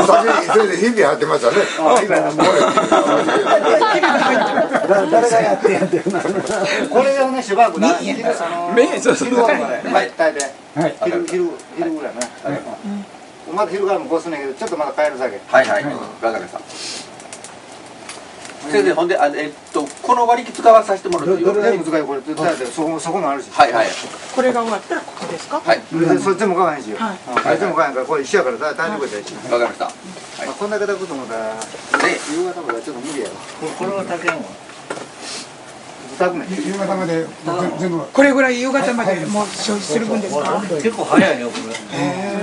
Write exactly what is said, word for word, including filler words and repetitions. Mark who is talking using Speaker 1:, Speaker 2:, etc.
Speaker 1: 先にそれで日々やってましたね。
Speaker 2: 誰がやってやってるの。
Speaker 3: これをねしばらくな昼昼頃まではい大体昼昼昼ぐらいね。まだ昼からもこうすんねんけどちょっとまだ帰るだけ。
Speaker 4: はいはいわかりました。先生ほんであえっとこの割り使わさせてもらっていい？
Speaker 3: どれでも使いこれ使えてそこそこもあるし。
Speaker 4: はいはい。
Speaker 5: これが終わったらここですか？
Speaker 4: はい。
Speaker 3: そっちも買わへんしよ。そっちも買わへんからこれ一緒やから大丈夫やし。
Speaker 4: わかりました。
Speaker 3: こんだけだこと思ったら夕方までちょっと無理やわ。これは炊けんわ。
Speaker 2: 夕方まで全部。
Speaker 5: これぐらい夕方までもう消費する分ですか？
Speaker 6: 結構早いよこれ。